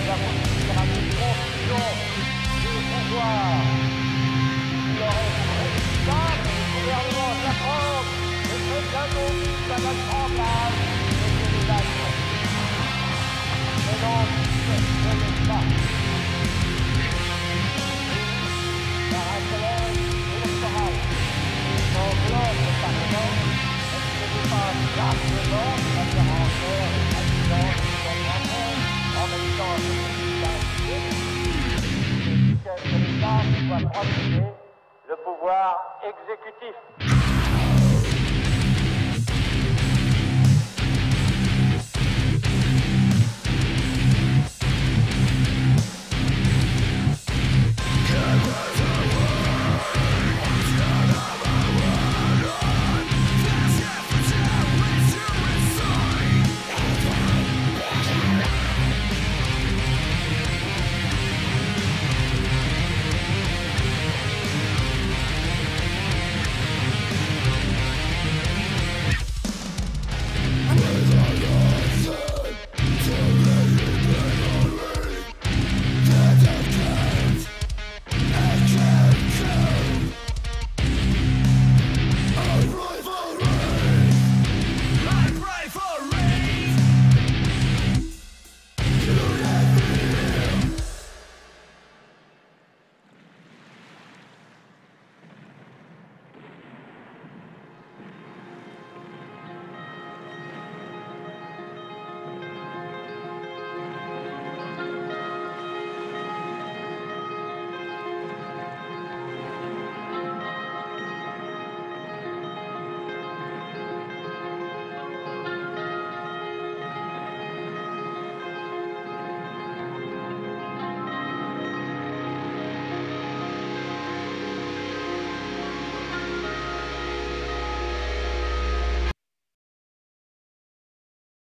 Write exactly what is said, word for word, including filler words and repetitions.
va conduire à une confusion du pouvoir. Il aurait responsable du gouvernement de la France et très bientôt mis à l'assemblage et de l'acte. Mais non, ce n'est pas. Par un collège électoral, l'enveloppe du Parlement n'excédait pas largement la quarantaine des habitants de l'Union française, en même temps que le chef de l'État soit protéger le pouvoir exécutif.